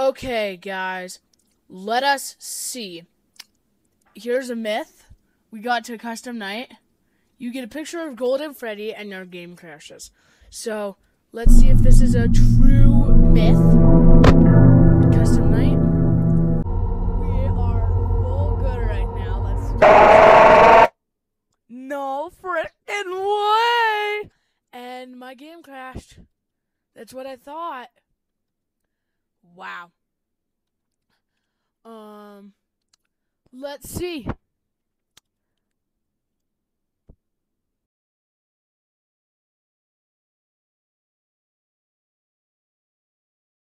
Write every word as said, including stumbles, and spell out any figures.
Okay, guys, let us see. Here's a myth. We got to a custom night. You get a picture of Golden Freddy and your game crashes. So, let's see if this is a true myth. Custom night. We are full good right now. Let's start. No frickin' way! And my game crashed. That's what I thought. Wow. Um, let's see.